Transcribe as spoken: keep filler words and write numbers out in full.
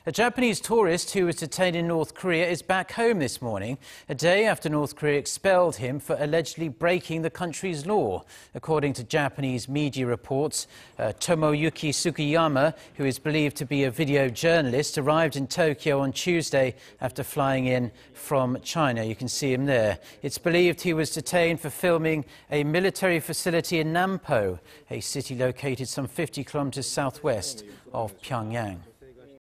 A Japanese tourist who was detained in North Korea is back home this morning, a day after North Korea expelled him for allegedly breaking the country's law. According to Japanese media reports, uh, Tomoyuki Sugimoto, who is believed to be a video journalist, arrived in Tokyo on Tuesday after flying in from China. You can see him there. It's believed he was detained for filming a military facility in Nampo, a city located some fifty kilometers southwest of Pyongyang.